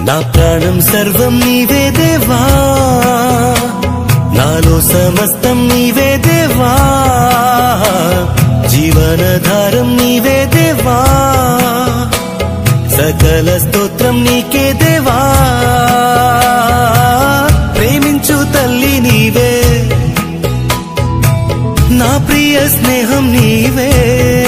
నా ప్రాణం సర్వం నీవే దేవా, నాలో సమస్తం నీవే దేవా, జీవనధారం నీవే దేవా, సకల స్తోత్రం నీకే దేవా, ప్రేమించు తల్లి నీవే, నా ప్రియ స్నేహం నీవే।